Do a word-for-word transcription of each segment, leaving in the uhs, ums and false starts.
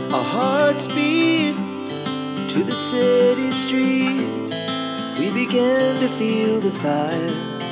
Our hearts beat to the city streets. We began to feel the fire.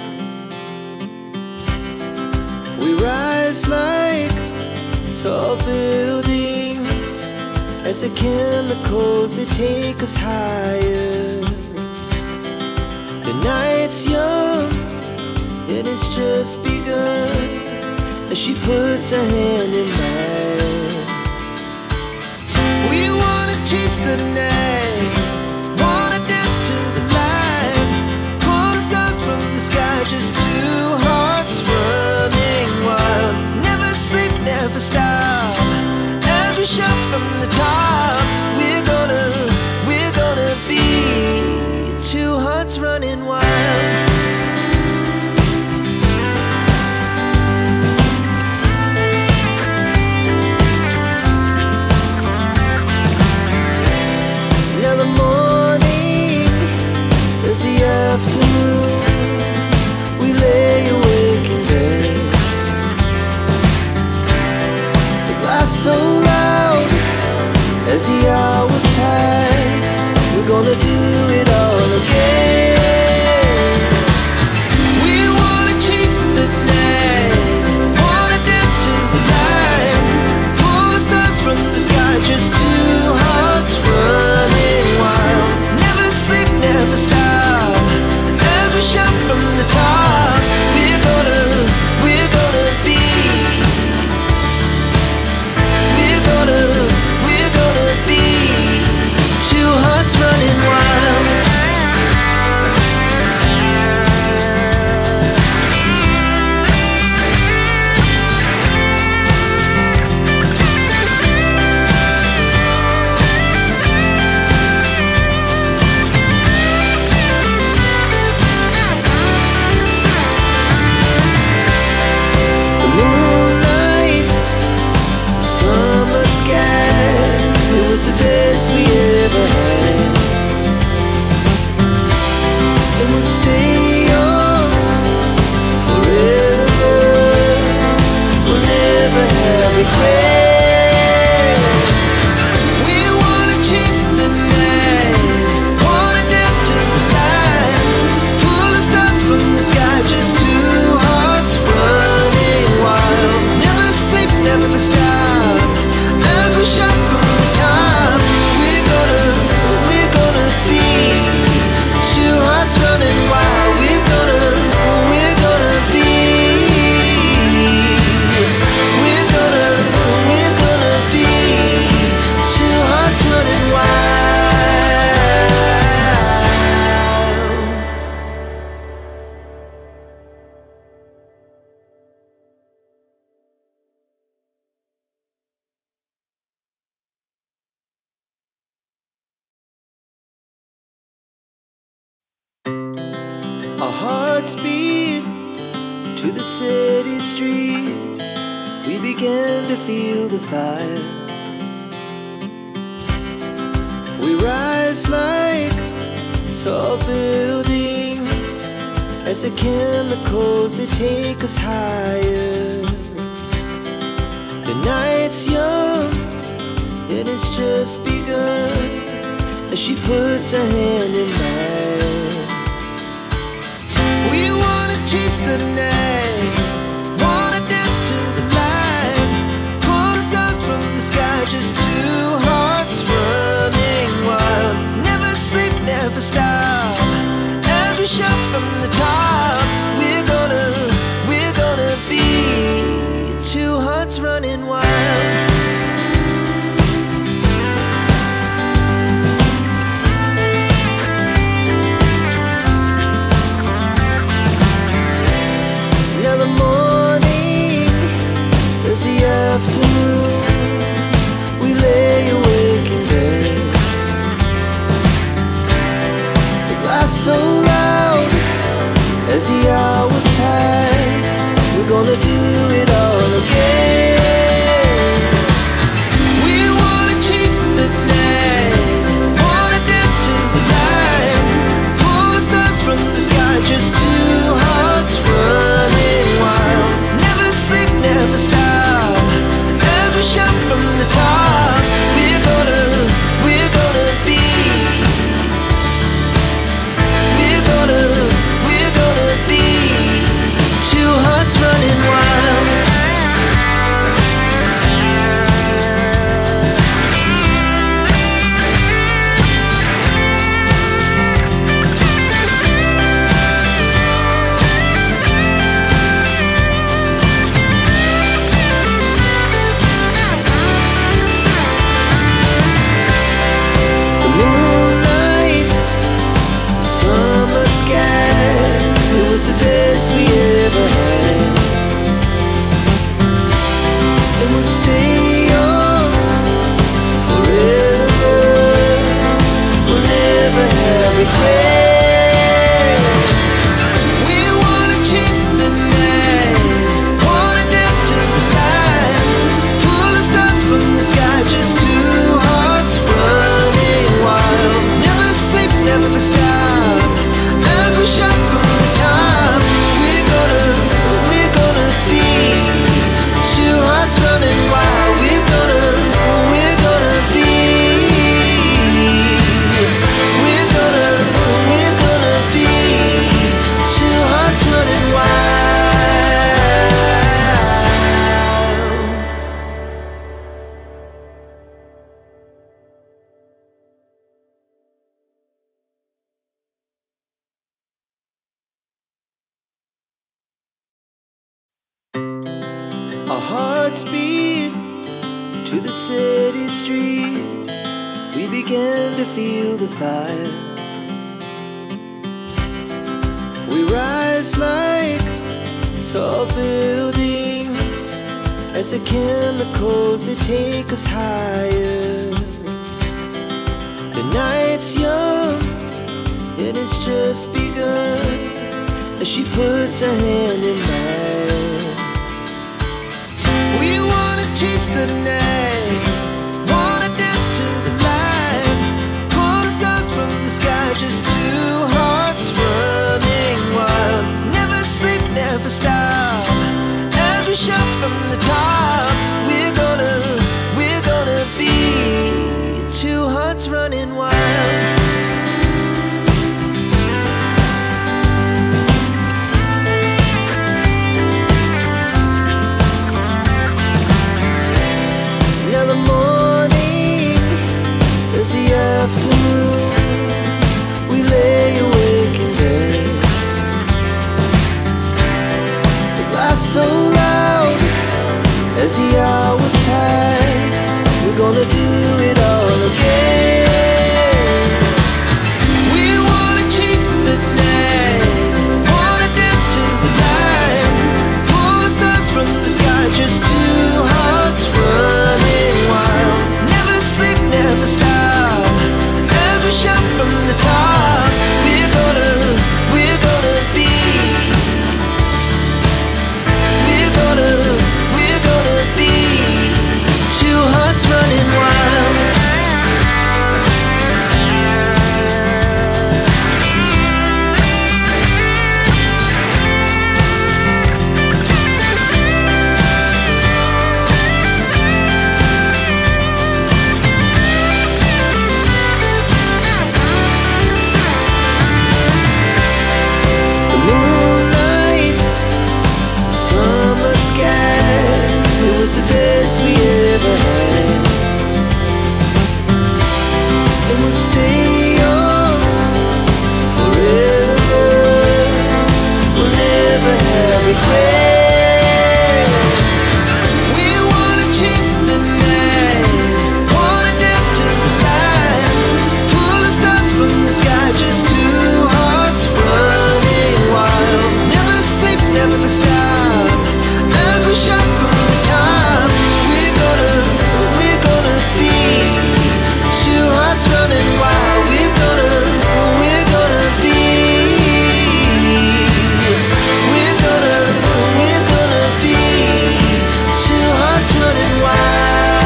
We rise like tall buildings as the chemicals, they take us higher. The night's young and it's just begun as she puts her hand in mine. We wanna chase the night, wanna dance to the light, pull the stars from the sky, just two hearts running wild. Never sleep, never stop, as we shout from the top. We're gonna, we're gonna be two hearts running wild. Now the morning is the afternoon. We lay awake in bed. The glass so loud as the hours pass. We're gonna do it all again. We wanna chase the night, wanna dance to the light, pull the stars from the sky, just two hearts running wild. Never sleep, never stop, as we shout from the top. We're gonna, we're gonna be, we're gonna, we're gonna be two hearts running wild. The moonlight, summer sky, it was the best we ever had. And we'll stay on forever. We'll never have regrets. We wanna chase the night, wanna dance to the light, pull the stars from the sky, just two hearts running wild. Never sleep, never stop, as we shout from the top. We're gonna, we're gonna be two hearts running wild. We're gonna, we're gonna be, we're gonna, we're gonna be two hearts running wild. Our hearts beat to the city streets. We began to feel the fire. We rise like tall buildings as the chemicals, they take us higher. The night's young and it's just begun as she puts her hand in mine. We wanna chase the night, wanna dance to the light, pull the stars from the sky, just two hearts running wild. Never sleep, never stop, as we shout from the top. We're gonna, we're gonna be two hearts running wild. Now the morning is the afternoon. We lay awake in bed. The glass so loud as the hours pass. We're gonna do it all again. Our hearts beat to the city streets. We began to feel the fire. We rise like tall buildings as the chemicals, they take us higher. The night's young and it's just begun as she puts her hand in mine. We wanna chase the night, wanna dance to the light, pull the stars from the sky, just two hearts running wild. Never sleep, never stop, as we shout from the top. We're gonna, we're gonna be two hearts running wild. Now the morning is the afternoon. We lay awake in bed. The laughs so loud as the hours pass. We're gonna do it all again. We wanna chase the night, wanna dance to the light, pull the stars from the sky, just two hearts running wild. Never sleep, never stop, as we shout from the top. We're gonna, we're gonna be, we're gonna, we're gonna be two hearts running wild. The moonlight, summer sky, it was the best we ever had. And we'll stay on forever. We'll never have regrets. We wanna chase the night, wanna dance to the light, pull the stars from the sky, just two hearts running wild. Never sleep, never stop, as we shout from the top. We're gonna, we're gonna be two hearts running wild. We're gonna, we're gonna be, we're gonna, we're gonna be two hearts running wild.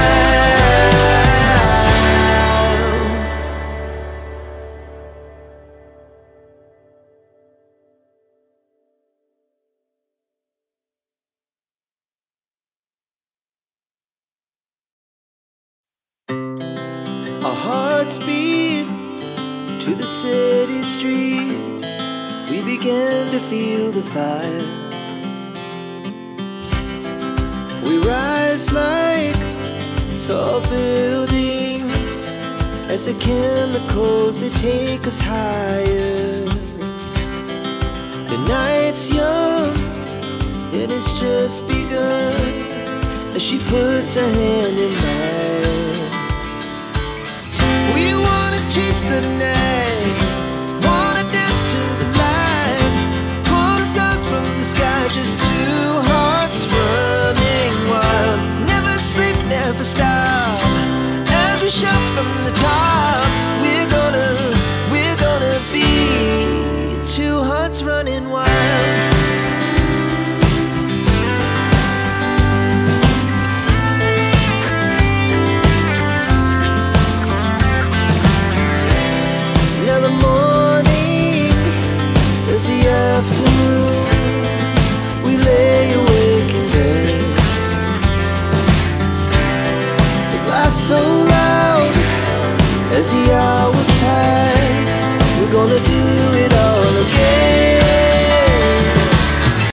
Our hearts beat to the city streets. We began to feel the fire. We rise like tall buildings as the chemicals, they take us higher. The night's young and it's just begun as she puts her hand in mine. We wanna chase the night, wanna dance to the light, pull the stars from the sky, just two hearts running wild. Never sleep, never stop, as we shout from the top. We're gonna, we're gonna be two hearts running wild. Now the morning is the afternoon. We lay awake in bed. The laughs so loud as the hours pass.